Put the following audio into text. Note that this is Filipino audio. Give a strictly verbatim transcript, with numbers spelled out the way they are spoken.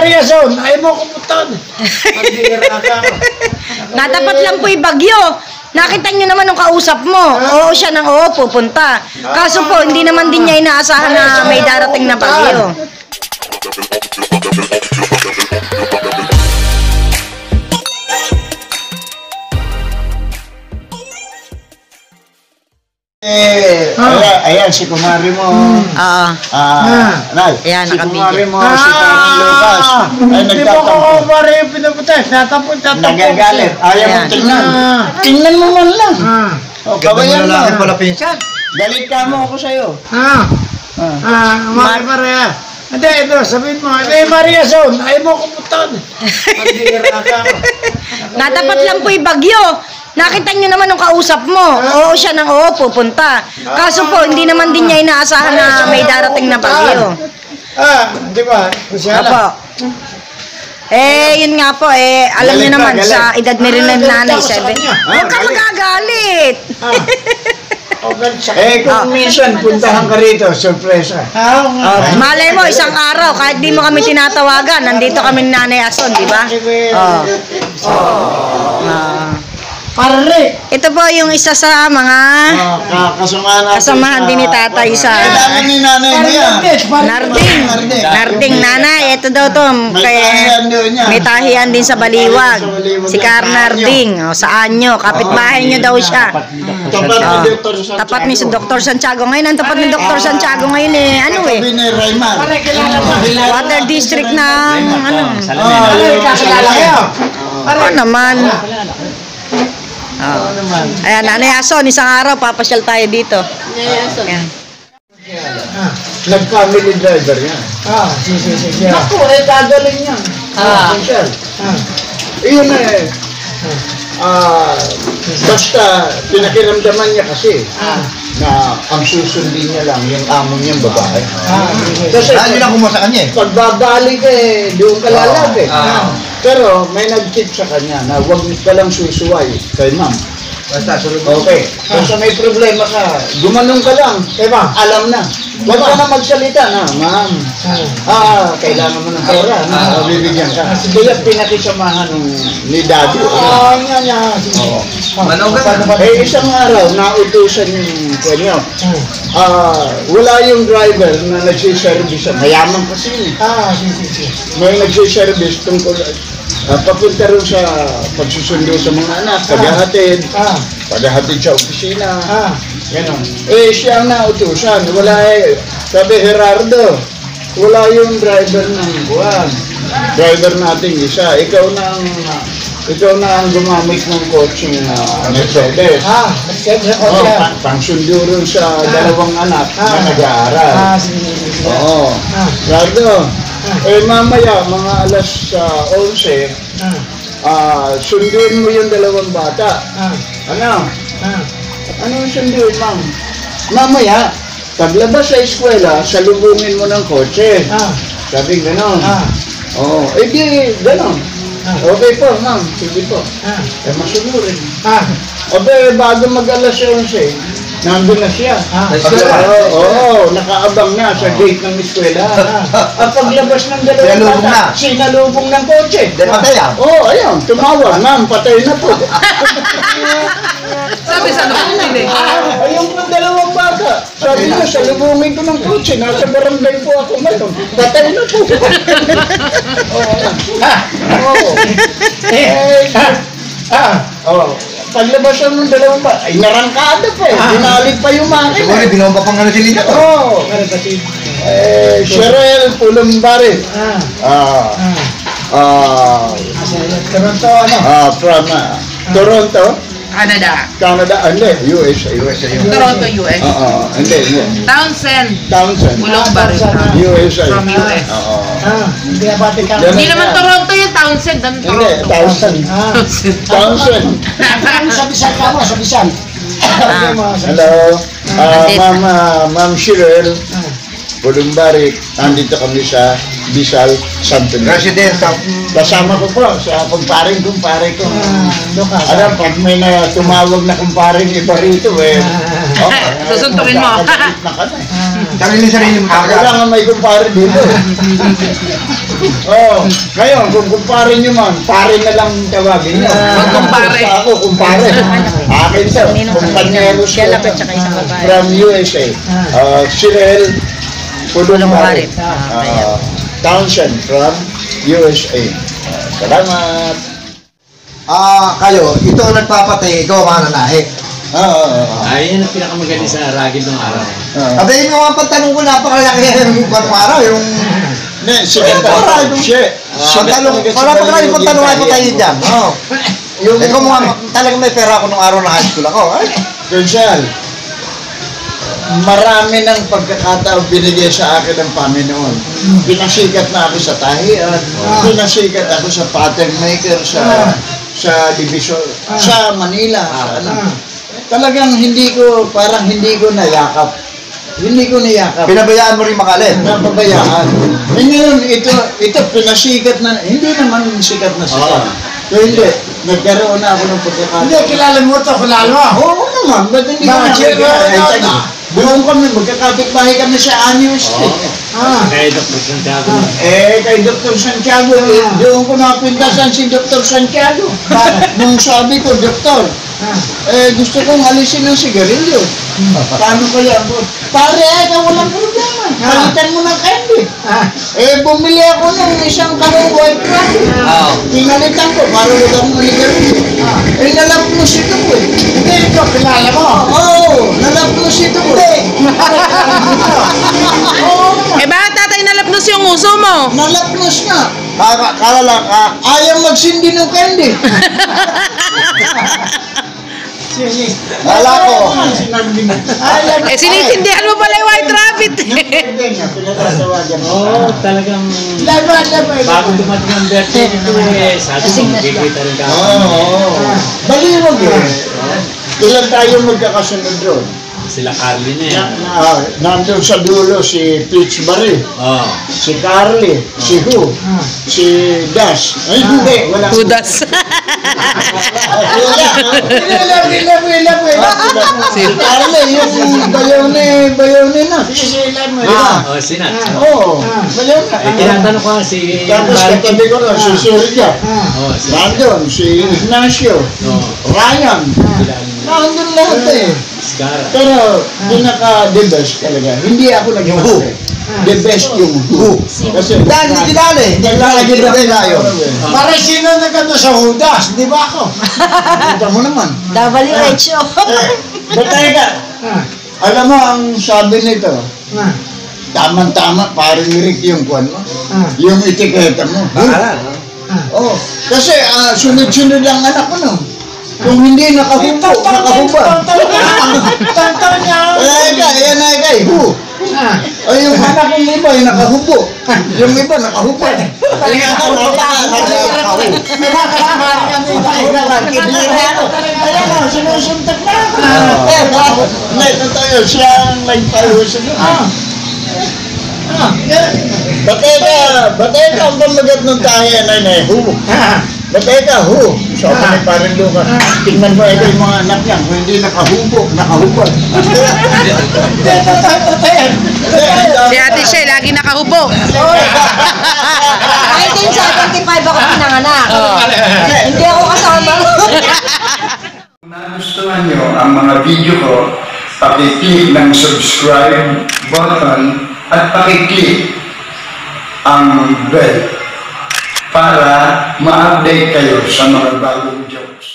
Maria Son, ay mo kumutan. Natapat lang po yung bagyo. Nakita nyo naman nung kausap mo. Oo siya ng oo, pupunta. Kaso po, hindi naman din niya inaasahan na may darating na bagyo. Eh, ayan, ayan, si kumari mo. Oo. Ah, Nay, Ayan, si nakabidyo. kumari mo, si Parang Lucas. Ay, Hindi mo ko nagtatampo. kumari yung pinaputay. Tatapon, tatapon. Nagagalit. Ayaw mo Ayan. tingnan. Ah. Tingnan mo man lang. Ah. O, kabayan mo. Lalaki pala pinsan. Galit ka mo ako sa'yo. Ah. Ah. Ah, Maria Maria. Hindi, ito, sabihin mo, hindi, Maria Son, ay mo kumutan. Natapat lang po yung bagyo. Nakita nyo naman nung kausap mo. Oo siya ng oo, pupunta. Kaso po, hindi naman din niya inaasahan na may darating na bagyo. Ah, di ba? Kusya Apo. lang. Eh, yun nga po, eh, alam Galit niyo ka, naman, galit. sa edad ni rin ng nanay, Galit ako sa seven. kanya. Huwag ka Ah, galit. magagalit. Oh, galit siya. Eh, kung minsan puntahan ka rito, sorpresa. Ah, oo nga. Oh, malay mo, isang araw, kahit di mo kami tinatawagan, nandito kami ni Nanay Ason, di ba? Oh. Ah. Pare. Ito po yung isa sa mga Ah, kasama natin. kasamahan din ni tatay sa Kailangan ni nanay niya. Narding. Narding. Narding, nanay, ito daw to. May Kay, tahiyan doon niya. may tahiyan din sa Baliwag. Sa Baliwag Si yan, Car sa Narding. O, sa anyo, kapitbahay nyo daw siya. Tapat ni Oh, Doctor Santiago. tapat ni si Doctor Santiago. Ngayon, ang tapat ni Doctor Santiago ngayon eh, ano eh, Katabi ni Raymar. Pare, kilala mo. water district ng, ano, Ah, Pare, yung kakilala kayo. ano naman. Oh. Ayan, Nanay Ason, isang araw, papasyal tayo dito. Ayan. Ah, Nag-family driver yan. ah, si, si, si, si. Naku, eh, kagaling yan. Ah. Michelle. Ah, Iyon eh. Ah, basta pinakiramdaman niya kasi na ang susundin niya lang yung amo niyang babae. ah, si, si, si. Kasi Ah, yun ang kumuha sa kanya eh. pagbabalik eh, doon ka lalapit. Ah. Pero may nag-tip sa kanya na huwag ka lang susuway kay ma'am. Basta, sunod. Okay. Basta may problema ka, gumanong ka lang. Diba? Alam na. Huwag ka na magsalita na, ma'am. Ah, Ah, kailangan mo ng pera. Ah. Ah, bibigyan ka. Kaya pinakisamahan ng ni daddy. ah, nga niya. Si, si. Oo. Ah, Manogan. paano ba? Eh, isang araw, nautusan yung kanyo. Ah, Ah, wala yung driver na nagsiservice. Mayaman kasi yun. Ah, si, si, si. May nagsiservice tungkol ah, papunta rin sa pagsusundo sa mga anak, paghahatid, Ah, paghahatid sa opisina. ah, Ganon. Eh, siya ang nautusan. Wala eh. Sabi, Gerardo, wala yung driver ng buwan. Driver natin isa. Ikaw na ang, ikaw na ang gumamit ng coaching na Mercedes. ah, nag-send ako Oh, siya. pang, pangsundo rin sa dalawang anak na Ah. nag-aaral. Ah, si, si, si, si. Oo. Ah, Gerardo, eh mamaya, mga alas uh, eleven, ah, ah, sunduin mo yung dalawang bata. ah, Ano? ah. Ano yung sunduin, ma'am? Mamaya, paglabas sa eskwela, salubungin mo ng kotse. Ah, Sabi gano'n. ah, Oo. Eh di, gano'n. ah, Okay po, ma'am. Sige po. ah, Eh, masunurin. ah, Abe, bago mag-alas eleven, nandun na siya. ah, Oo, oo, nakaabang na sa gate ng eskwela. At paglabas ng dalawang Sinalubong na. bata, sinalubong ng kotse. Dahil patay ah. Oo, oh, ayun, tumawag. Ma'am, patay na po. Sabi sa nakunin eh. Ayun po dalawang bata. Sabi niya, salubungin ko ng kotse. Nasa barangay po ako ngayon. Patay na po. Oo. Oo. Eh, ah, oh, paglabasan ng dalawang bata, ay narangkada pa eh. Dinali pa yung Siguro, makina. binomba pang ano sila to. Oo. meron kasi. Eh, Cheryl Pulumbari. Ah, Ah, ah, ah, sa Toronto, ano? ah, from ah, Toronto, Canada. Canada, ah, hindi, U S A. U S A yun. Toronto, U S. Oo, hindi, hindi. Townsend. Townsend. Bulong-Bari. U S A. From U S. Oo. Ah, hindi na pati ka. Yan. Hindi naman Toronto yung Townsend. Ang Hindi, Toronto. Townsend. Ah, Townsend. sa Bisan ka mo, sa Bisan. Ah. Hello. Ah, Ate. Ma'am, ah, Ma'am Cheryl Ah, Pulumbari. Nandito kami sa Bisal, Santo Niño. Resident sa... Kasama ko po sa kumparing kumpare ko. ah, Lucas. Alam, pag may na tumawag na kumparing iba rito, eh. Ah, oh, Susuntukin mo. magkakagalit na kami. ah, Sarili-sarili mo Ako talaga. lang ang may kumpare dito. Oh, ngayon, kung kumpare nyo man, pare na lang tawagin nyo. Magkumpare. Ako, kumpare. Akin to, Ninong kumpaneros ko siya lang to. at saka isang babae. From U S A. Uh, Cyril Pulong Pulumbarit. Barit. Ah, kaya. Uh, Townsend from U S A. Salamat. Ah, kayo, ito ang nagpapatay, ikaw ang mananahe. Oo, oo, oo. Ay, yan ang pinakamagaling sa ragid ng araw. Oo. Sabihin mo nga pagtanong ko, napakalaki yung kung araw, yung... Hindi, sikat Ay, talaga. parang- Shit. Pagtanong, parang napakalaki yung pagtanong ay patay dyan. Oo. Yung Ikaw mo nga, talagang may pera ako nung araw na high school ako. Ay, Kunsyal, marami ng pagkakataon binigay sa akin ng Panginoon. Pinasikat na ako sa tahian, pinasikat ako sa pattern maker, sa sa division, sa Manila, sa ano. Talagang hindi ko, parang hindi ko nayakap. Hindi ko niyakap. pinabayaan mo rin makalit. Napabayaan. Eh ngayon, ito, ito pinasikat na, hindi naman sikat na sikat. So hindi, nagkaroon na ako ng pagkakataon. Hindi, kilala mo ito, kilala mo. Oo naman, ba't hindi ko Bakit? nakikita na? Doon kami, magkakapit-bahay kami sa Anyos. Ah. Kaya Doctor Santiago. Eh, kay Doctor Santiago, eh, doon ko napintasan si Doctor Santiago. Nung sabi ko, Doktor, eh, gusto kong alisin ng sigarilyo. Paano kaya ako? Pare, eh, walang problema. Palitan mo ng candy. Eh, bumili ako ng isang kalong white candy. Pinalitan ko, para walang manigarilyo. Eh, nalapnos ito ko eh. Hindi, ito, kilala mo. Oo, nalapnos ito ko eh. Eh bakit tatay nalapnos yung uso mo? Nalapnos nga. Kala, kala lang, ah, Ayaw magsindi ng candy. kala ko. Eh sinitindihan mo pala yung white rabbit. Hindi nga, pinatatawagan mo. Oo, talagang Laban, laban. bago dumating ang birthday nito eh, sabi ko magkikita rin ka. Oo, oo. Baliwag eh. Ilan tayo magkakasunod doon? Sila Carly na eh. Na, na, nandun sa dulo si Peach Barry, Oo. si Carly, si Hu, si Dash. Ay, hindi. Wala. Budas. Wala. Wala, wala, wala, wala. Si Carly, yung bayone, bayone na. Sisilan mo. Ah. Oh, sinat. Oo, bayone Eh, na. tinatanong ko nga si Tapos katabi ko na si Silvia. Oh, si Nandun, si Ignacio, Oh, Ryan. sila Nandun lahat eh. Scara. Pero, pinaka-the best talaga. Hindi ako nag-iwag. The best yung who. Kasi, Dahil hindi kinali, hindi kinali din tayo. Para sino nagkano sa Judas, di ba ako? Punta mo naman. W H O. Batay ka. Alam mo, ang sabi nito, tamang-tama, parang Rick yung kwan mo. Yung etiketa mo. Oh, kasi ah, sunod-sunod lang anak ko no. Kung hindi nakahubo, nakahuba. Tantaw niya. Ay, ka, ayan ay kay, hu. Ay, yung anak kong iba, yung nakahubo. Yung iba, nakahubo. Ay, ako, nakahubo. Ayan o, sinusuntak na ako. Eh, bakit? May totoo, siya ang nagpalusin. Batay ka, batay ka ang pamagat ng tahiyan ay na, hu. Batay ka, hu. So, ako ni Paring Lucas. Tingnan mo ito yung mga anak niya. Kung hindi nakahubo, nakahubad. Si Ate Shay lagi nakahubo. nineteen seventy-five ako pinanganak. Hindi ako kasama. Kung nagustuhan nyo ang mga video ko, pakiclick ng subscribe button at pakiclick ang bell para ma-update kayo sa mga bagong jokes.